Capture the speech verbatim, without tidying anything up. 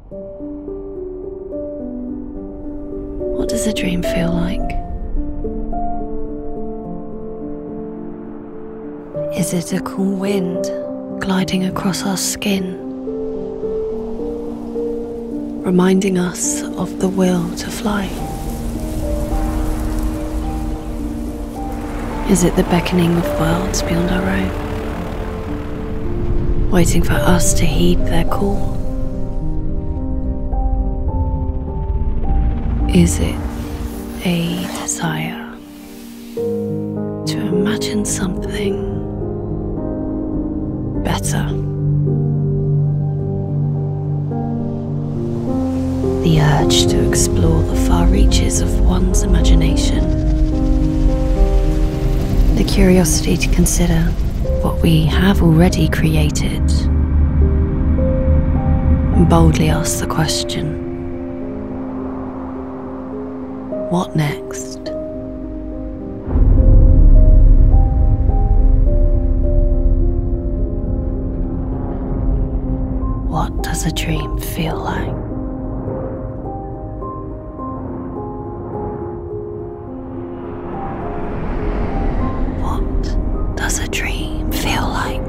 What does a dream feel like? Is it a cool wind gliding across our skin, reminding us of the will to fly? Is it the beckoning of worlds beyond our own, waiting for us to heed their call? Is it a desire to imagine something better? The urge to explore the far reaches of one's imagination. The curiosity to consider what we have already created. And boldly ask the question, what next? What does a dream feel like? What does a dream feel like?